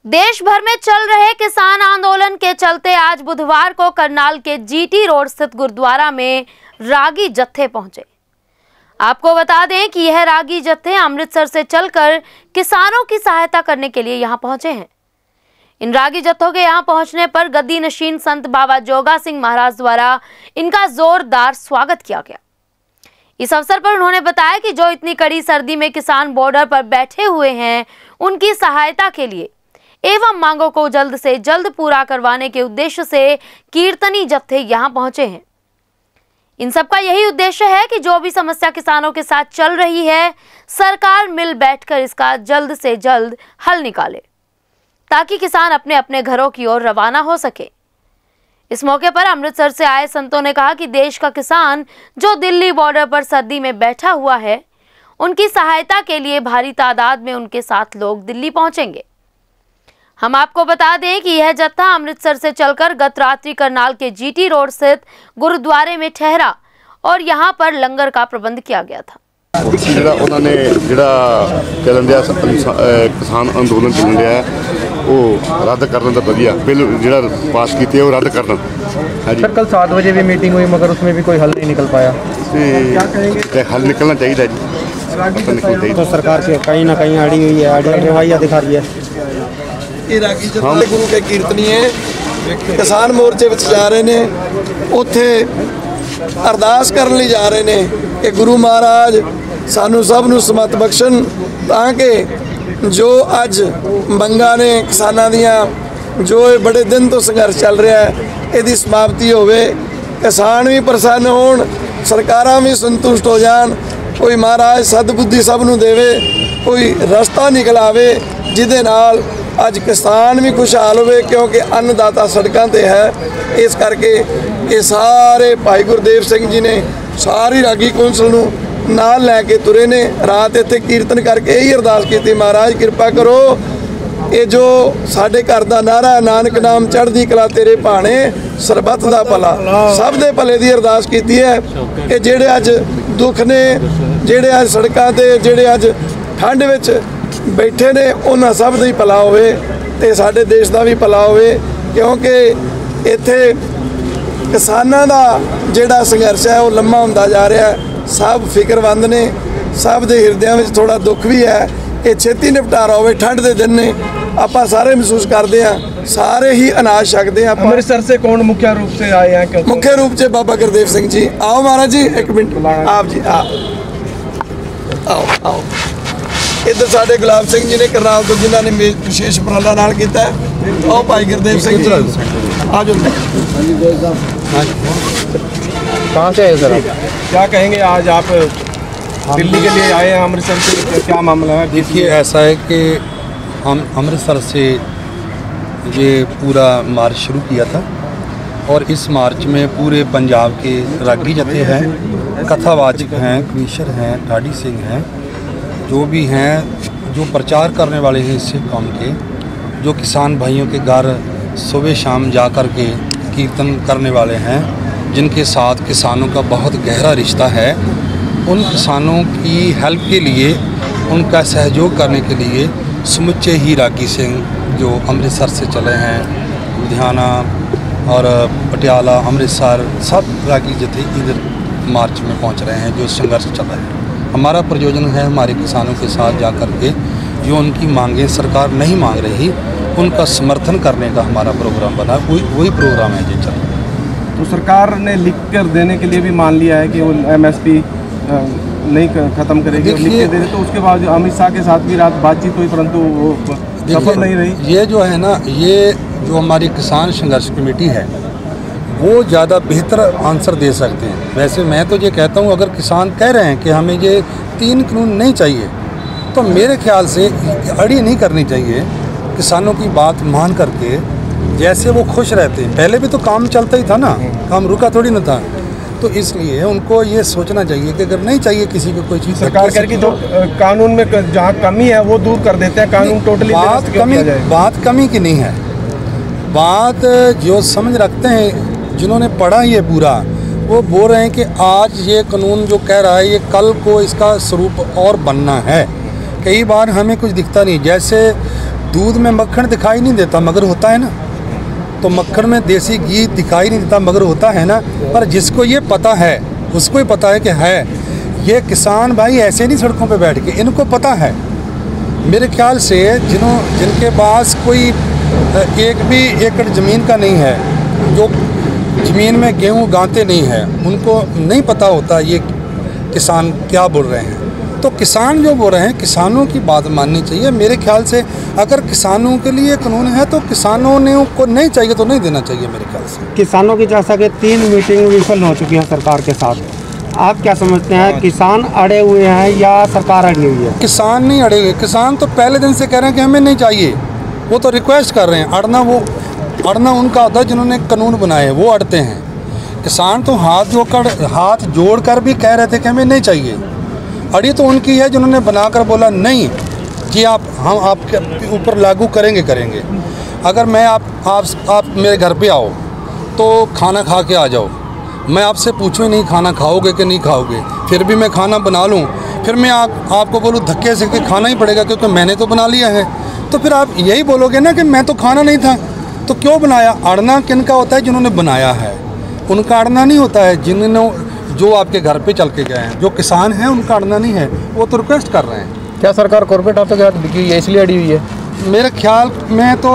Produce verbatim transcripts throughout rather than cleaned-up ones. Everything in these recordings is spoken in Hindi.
देश भर में चल रहे किसान आंदोलन के चलते आज बुधवार को करनाल के जीटी रोड स्थित गुरुद्वारा में रागी जत्थे पहुंचे। आपको बता दें कि यह रागी जत्थे अमृतसर से चलकर किसानों की सहायता करने के लिए यहां पहुंचे हैं। इन रागी जत्थों के यहां पहुंचने पर गद्दी नशीन संत बाबा जोगा सिंह महाराज द्वारा इनका जोरदार स्वागत किया गया। इस अवसर पर उन्होंने बताया कि जो इतनी कड़ी सर्दी में किसान बॉर्डर पर बैठे हुए हैं, उनकी सहायता के लिए एवं मांगों को जल्द से जल्द पूरा करवाने के उद्देश्य से कीर्तनी जत्थे यहां पहुंचे हैं। इन सबका यही उद्देश्य है कि जो भी समस्या किसानों के साथ चल रही है, सरकार मिल बैठकर इसका जल्द से जल्द हल निकाले ताकि किसान अपने अपने घरों की ओर रवाना हो सके। इस मौके पर अमृतसर से आए संतों ने कहा कि देश का किसान जो दिल्ली बॉर्डर पर सर्दी में बैठा हुआ है, उनकी सहायता के लिए भारी तादाद में उनके साथ लोग दिल्ली पहुंचेंगे। हम आपको बता दें कि यह जत्था अमृतसर से चलकर गत रात्रि करनाल के जीटी रोड स्थित गुरुद्वारे में ठहरा और यहां पर लंगर का प्रबंध किया गया था। ਜਿਹੜਾ ਉਹਨਾਂ ਨੇ ਜਿਹੜਾ ਚੱਲਣ ਦਿਆ ਕਿਸਾਨ ਅੰਦੋਲਨ ਚੱਲਣ ਦਿਆ ਉਹ ਰੱਦ ਕਰਨ ਦਾ ਵਧੀਆ ਬਿੱਲ ਜਿਹੜਾ ਪਾਸ ਕੀਤੇ ਉਹ ਰੱਦ करना। सर कल सात बजे भी मीटिंग हुई मगर उसमें भी कोई हल नहीं निकल पाया। क्या कहेंगे? हल निकलना चाहिए जी। तो सरकार से कहीं ना कहीं अड़ी हुई है, अड़ी रवैया दिखा रही है। हम गुरु के कीर्तनी है किसान मोर्चे ਵਿੱਚ ਜਾ ਰਹੇ ਨੇ, ਉੱਥੇ ਅਰਦਾਸ ਕਰਨ ਲਈ ਜਾ ਰਹੇ ਨੇ ਕਿ ਗੁਰੂ ਮਹਾਰਾਜ ਸਾਨੂੰ ਸਭ ਨੂੰ ਸਮਤ ਬਖਸ਼ਣ ਤਾਂ ਕਿ ਜੋ ਅੱਜ ਮੰਗਾਂ ਨੇ ਕਿਸਾਨਾਂ ਦੀਆਂ, ਜੋ ਇਹ ਬੜੇ ਦਿਨ ਤੋਂ ਸੰਘਰਸ਼ ਚੱਲ ਰਿਹਾ ਹੈ, ਇਹਦੀ ਸਮਾਪਤੀ ਹੋਵੇ, ਕਿਸਾਨ ਵੀ ਪ੍ਰਸੰਨ ਹੋਣ, ਸਰਕਾਰਾਂ ਵੀ ਸੰਤੁਸ਼ਟ ਹੋ ਜਾਣ, ਕੋਈ ਮਹਾਰਾਜ ਸਦਬੁੱਧੀ ਸਭ ਨੂੰ ਦੇਵੇ, ਕੋਈ ਰਸਤਾ ਨਿਕਲਾਵੇ ਜਿਹਦੇ ਨਾਲ ਅੱਜ किसान भी खुशहाल होवे क्योंकि अन्नदाता सड़कों पर है। इस करके ये सारे भाई गुरदेव सिंह जी ने सारी रागी कौंसल नूं नाल लैके तुरे ने, रात इत्थे कीर्तन करके यही अरदास की, महाराज कृपा करो ये जो साडे घर दा नारा नानक नाम चढ़दी कला तेरे भाणे सरबत दा भला, सब दे भले दी अरदास की है कि जेड़े अज दुख ने, जेड़े अज सड़कों ते, जेड़े अज ठंड विच बैठे ने, उन्हां सब दा ही भला होवे ते साडे देश दा भी भला होवे क्योंकि इत्थे किसानां दा जिहड़ा संघर्ष है वो लम्मा हुंदा जा रहा है। सब फिक्रमंद ने, सब दे हिरदियां विच थोड़ा दुख भी है कि छेती निपटारा होवे। ठंड दे दिन ने, आपां सारे महसूस करते हैं, सारे ही अनाज छकते हैं। अमृतसर से कौन मुख्य रूप से आए हैं? मुख्य रूप से बाबा गुरदेव सिंह जी। आओ महाराज जी एक मिनट, आप जी आओ आओ आओ। इधर साढ़े गुलाब सिंह जी ने करनाल तो जिन्होंने विशेष उपराला नाल कीता है। आओ भाई गुरदेव सिंह जी आ जाओ। कहाँ से आए सर? क्या कहेंगे आज आप दिल्ली के लिए आए हैं अमृतसर से, क्या मामला है? देखिए ऐसा है कि हम अमृतसर से ये पूरा मार्च शुरू किया था और इस मार्च में पूरे पंजाब के रागी जत्थे हैं, कथावाचक हैं, कमीशर हैं, ठाडी सिंह हैं, जो भी हैं, जो प्रचार करने वाले हैं इससे कौम के, जो किसान भाइयों के घर सुबह शाम जा कर के कीर्तन करने वाले हैं, जिनके साथ किसानों का बहुत गहरा रिश्ता है, उन किसानों की हेल्प के लिए, उनका सहयोग करने के लिए समुच्चे ही रागी सिंह जो अमृतसर से चले हैं, लुधियाना और पटियाला, अमृतसर, सब रागी जत्थे इधर मार्च में पहुंच रहे हैं। जो संघर्ष चल रहा है, हमारा प्रयोजन है हमारे किसानों के साथ जा कर के जो उनकी मांगें सरकार नहीं मांग रही, उनका समर्थन करने का हमारा प्रोग्राम बना, वही वही प्रोग्राम है जो चल रहा है। तो सरकार ने लिख कर देने के लिए भी मान लिया है कि वो एमएसपी नहीं ख़त्म करेगी, लिख के दे, तो उसके बाद अमित शाह के साथ भी रात बातचीत हुई परंतु वो सफल नहीं रही। ये जो है ना, ये जो हमारी किसान संघर्ष कमेटी है वो ज़्यादा बेहतर आंसर दे सकते हैं। वैसे मैं तो ये कहता हूँ, अगर किसान कह रहे हैं कि हमें ये तीन कानून नहीं चाहिए, तो मेरे ख्याल से अड़ी नहीं करनी चाहिए, किसानों की बात मान करके जैसे वो खुश रहते हैं। पहले भी तो काम चलता ही था ना, काम रुका थोड़ी ना था, तो इसलिए उनको ये सोचना चाहिए कि अगर नहीं चाहिए किसी को कोई चीज़, सरकार करके जो कानून में जहाँ कमी है वो दूर कर देते हैं, कानून टोटली बात कमी बात कमी की नहीं है, बात जो समझ रखते हैं, जिन्होंने पढ़ा ये पूरा, वो बोल रहे हैं कि आज ये कानून जो कह रहा है ये कल को इसका स्वरूप और बनना है। कई बार हमें कुछ दिखता नहीं, जैसे दूध में मक्खन दिखाई नहीं देता मगर होता है ना, तो मक्खन में देसी घी दिखाई नहीं देता मगर होता है ना। पर जिसको ये पता है उसको ही पता है कि है ये किसान भाई ऐसे नहीं सड़कों पे बैठ के, इनको पता है। मेरे ख्याल से जिन्हों जिनके पास कोई एक भी एकड़ ज़मीन का नहीं है, जो ज़मीन में गेहूँ उगाते नहीं है, उनको नहीं पता होता ये किसान क्या बोल रहे हैं। तो किसान जो बोल रहे हैं, किसानों की बात माननी चाहिए। मेरे ख्याल से अगर किसानों के लिए कानून है तो किसानों ने को नहीं चाहिए तो नहीं देना चाहिए मेरे ख्याल से। किसानों की जैसा कि तीन मीटिंग विफल हो चुकी है सरकार के साथ, आप क्या समझते हैं, किसान अड़े हुए हैं या सरकार अड़ी हुई है? किसान नहीं अड़े हुए, किसान तो पहले दिन से कह रहे हैं कि हमें नहीं चाहिए, वो तो रिक्वेस्ट कर रहे हैं। अड़ना वो अड़ना उनका होता है जिन्होंने कानून बनाए, वो अड़ते हैं। किसान तो हाथ जोड़कर हाथ जोड़ कर भी कह रहे थे कि हमें नहीं चाहिए। अड़ी तो उनकी है जिन्होंने बनाकर बोला नहीं कि आप हम आपके ऊपर लागू करेंगे करेंगे अगर मैं आप आप आप मेरे घर पे आओ तो खाना खा के आ जाओ, मैं आपसे पूछूँ ही नहीं खाना खाओगे कि नहीं खाओगे, फिर भी मैं खाना बना लूँ, फिर मैं आप आपको बोलूँ धक्के से कि खाना ही पड़ेगा क्योंकि मैंने तो बना लिया है, तो फिर आप यही बोलोगे ना कि मैं तो खाना नहीं था, तो क्यों बनाया? अड़ना किनका होता है? जिन्होंने बनाया है, उनका अड़ना नहीं होता है। जिन्होंने जो आपके घर पे चल के गए हैं, जो किसान हैं, उनका अड़ना नहीं है, वो तो रिक्वेस्ट कर रहे हैं। क्या सरकार कॉर्पोरेट हाथों के हाथ बिकी हुई है इसलिए अड़ी हुई है? मेरे ख्याल में तो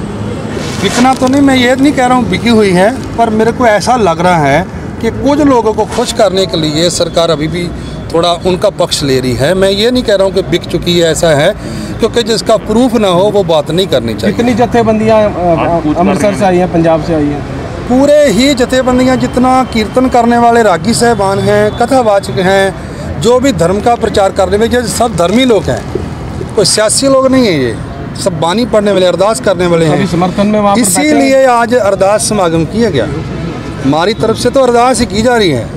बिकना तो नहीं, मैं ये नहीं कह रहा हूँ बिकी हुई है, पर मेरे को ऐसा लग रहा है कि कुछ लोगों को खुश करने के लिए सरकार अभी भी थोड़ा उनका पक्ष ले रही है। मैं ये नहीं कह रहा हूँ कि बिक चुकी है, ऐसा है, क्योंकि जिसका प्रूफ ना हो वो बात नहीं करनी चाहिए। कितनी जत्थेबंदियाँ अमृतसर से आई हैं, पंजाब से आई हैं? पूरे ही जत्थेबंदियाँ, जितना कीर्तन करने वाले रागी साहबान हैं, कथावाचक हैं, जो भी धर्म का प्रचार करने वाले, सब धर्मी लोग हैं, कोई सियासी लोग नहीं है, ये सब बानी पढ़ने वाले, अरदास करने वाले हैं। समर्थन में इसीलिए आज अरदास समागम किया गया। हमारी तरफ से तो अरदास ही की जा रही है,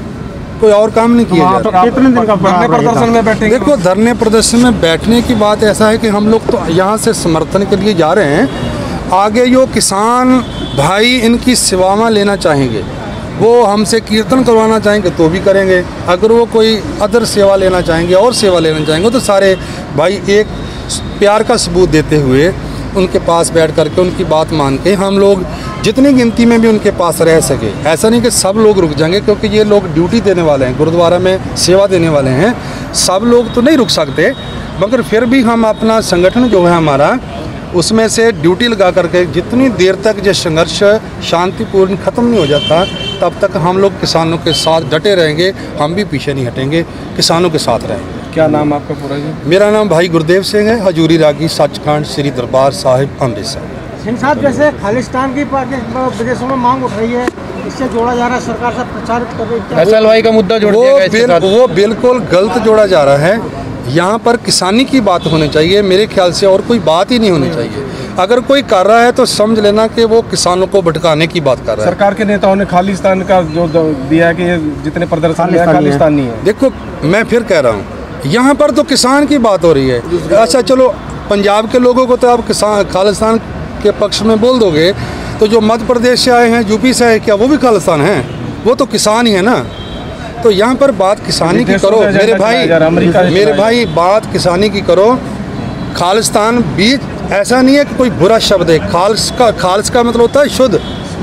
कोई और काम नहीं किया जा रहा। कितने दिन का धरने प्रदर्शन में बैठे? देखो, धरने प्रदर्शन में बैठने की बात ऐसा है कि हम लोग तो यहाँ से समर्थन के लिए जा रहे हैं। आगे जो किसान भाई इनकी सेवाएं लेना चाहेंगे, वो हमसे कीर्तन करवाना चाहेंगे तो भी करेंगे। अगर वो कोई अदर सेवा लेना चाहेंगे और सेवा लेना चाहेंगे तो सारे भाई एक प्यार का सबूत देते हुए उनके पास बैठ करके उनकी बात मान के हम लोग जितनी गिनती में भी उनके पास रह सके। ऐसा नहीं कि सब लोग रुक जाएंगे, क्योंकि ये लोग ड्यूटी देने वाले हैं, गुरुद्वारा में सेवा देने वाले हैं, सब लोग तो नहीं रुक सकते, मगर फिर भी हम अपना संगठन जो है हमारा, उसमें से ड्यूटी लगा करके जितनी देर तक ये संघर्ष शांतिपूर्ण ख़त्म नहीं हो जाता तब तक हम लोग किसानों के साथ डटे रहेंगे। हम भी पीछे नहीं हटेंगे, किसानों के साथ रहेंगे। क्या नाम आपका पूरा जी? मेरा नाम भाई गुरुदेव सिंह है, हजूरी रागी, सचखंड, श्री दरबार साहिब, अमृतसर। सिंह साहब, जैसे खालिस्तान की विदेशों में मांग उठ रही है, इससे जोड़ा जा रहा है, सरकार से प्रचारित कर रही है, एस एल वाई का मुद्दा जोड़ दिया गया इसके साथ। वो बिल्कुल गलत जोड़ा जा रहा है। यहाँ पर किसानी की बात होनी चाहिए मेरे ख्याल से, और कोई बात ही नहीं होनी चाहिए। अगर कोई कर रहा है तो समझ लेना कि वो किसानों को भटकाने की बात कर रहा है। सरकार के नेताओं ने खालिस्तान का जो दिया है कि ये जितने प्रदर्शन है खालिस्तानी है। देखो, मैं फिर कह रहा हूँ, यहाँ पर तो किसान की बात हो रही है। अच्छा चलो, पंजाब के लोगों को तो आप किसान खालिस्तान के पक्ष में बोल दोगे, तो जो मध्य प्रदेश से आए हैं, यूपी से आए, क्या वो भी खालिस्तान हैं? वो तो किसान ही है ना। तो यहाँ पर बात किसानी की करो मेरे भाई, मेरे भाई बात किसानी की करो। खालिस्तान बीच ऐसा नहीं है कि कोई बुरा शब्द है। खालिस का खालिस का मतलब होता है शुद्ध,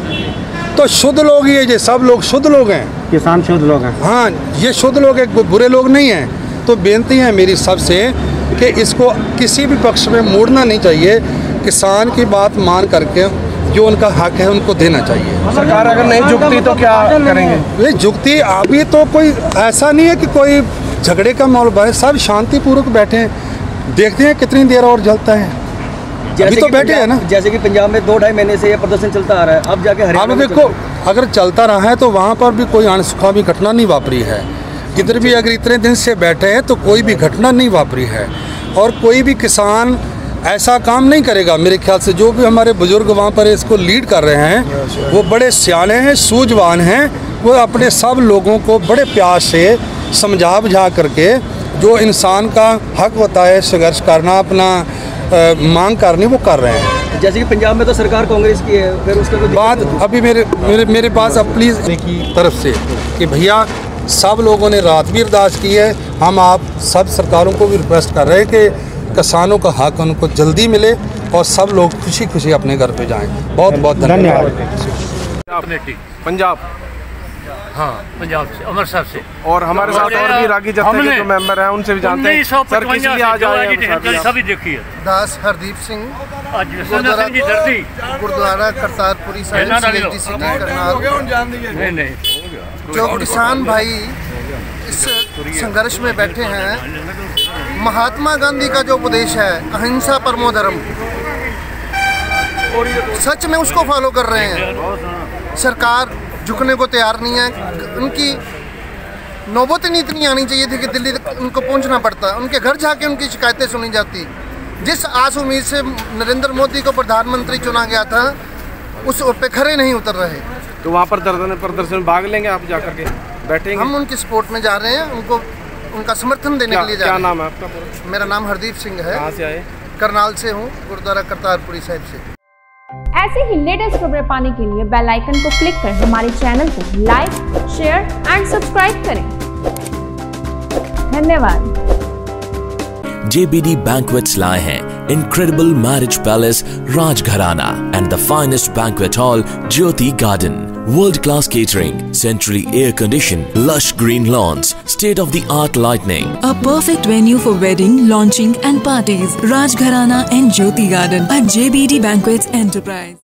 तो शुद्ध लोग ही है, ये सब लोग शुद्ध लोग हैं, किसान शुद्ध लोग हैं। हाँ, ये शुद्ध लोग हैं, कोई बुरे लोग नहीं हैं। तो बेनती है मेरी सबसे कि इसको किसी भी पक्ष में मोड़ना नहीं चाहिए। किसान की बात मान करके जो उनका हक है उनको देना चाहिए। सरकार अगर नहीं झुकती तो क्या करेंगे? वे झुकती, अभी तो कोई ऐसा नहीं है कि कोई झगड़े का माहौल बने, सब शांतिपूर्वक बैठे हैं, देखते हैं कितनी देर और जलता है। अभी तो बैठे हैं ना। जैसे कि पंजाब में दो ढाई महीने से ये प्रदर्शन चलता आ रहा है, अब जाके हरियाणा में देखो, अगर चलता रहा है तो वहाँ पर भी कोई अनसुखावी घटना नहीं वापरी है। इधर भी अगर इतने दिन से बैठे हैं तो कोई भी घटना नहीं वापरी है, और कोई भी किसान ऐसा काम नहीं करेगा मेरे ख्याल से। जो भी हमारे बुजुर्ग वहाँ पर इसको लीड कर रहे हैं वो बड़े सियाने हैं, सूझवान हैं, वो अपने सब लोगों को बड़े प्यार से समझा बुझा करके जो इंसान का हक होता है संघर्ष करना, अपना आ, मांग करनी, वो कर रहे हैं। जैसे कि पंजाब में तो सरकार कांग्रेस की है, फिर उसका कोई बात अभी मेरे मेरे मेरे पास अब प्लीज़ की तरफ से कि भैया सब लोगों ने रात भी अरदास की है। हम आप सब सरकारों को भी रिक्वेस्ट कर रहे हैं कि किसानों का हक उनको जल्दी मिले और सब लोग खुशी खुशी अपने घर पे जाएं। बहुत बहुत धन्यवाद। पंजाब, हाँ पंजाब से, अमृतसर से। और हमारे साथ और भी रागी जत्थे के जो मेंबर हैं उनसे भी जानते हैं सर किस लिए आज आए हैं। सभी देखिए दास हरदीप सिंह, गुरुद्वारा करतारपुरी साहिब सिटी करनाल। जो किसान भाई इस संघर्ष में बैठे हैं, महात्मा गांधी का जो उपदेश है अहिंसा परमो धर्म, सच में उसको फॉलो कर रहे हैं। सरकार झुकने को तैयार नहीं है। उनकी नौबत नहीं इतनी आनी चाहिए थी कि दिल्ली तक उनको पहुंचना पड़ता, उनके घर जाके उनकी शिकायतें सुनी जाती। जिस आस उम्मीद से नरेंद्र मोदी को प्रधानमंत्री चुना गया था उस पे खरे नहीं उतर रहे। तो वहाँ पर प्रदर्शन प्रदर्शन में भाग लेंगे आप जाकर के बैठेंगे? हम उनकी सपोर्ट में जा रहे हैं, उनको उनका समर्थन देने के लिए जा रहे हैं। क्या नाम है आपका? मेरा नाम हरदीप सिंह है। कहाँ से आए? करनाल से हूँ, गुरुद्वारा करतारपुरी साहिब से। ऐसे ही लेटेस्ट खबरें पाने के लिए बेल आइकन को क्लिक कर हमारे चैनल को लाइक, शेयर एंड सब्सक्राइब करें। धन्यवाद। J B D Banquets लाए हैं incredible marriage palace Rajgharana and the finest banquet hall Jyoti Garden. World class catering, centrally air conditioned, lush green lawns, state of the art lighting. A perfect venue for wedding, launching and parties. Rajgharana and Jyoti Garden at J B D Banquets Enterprise.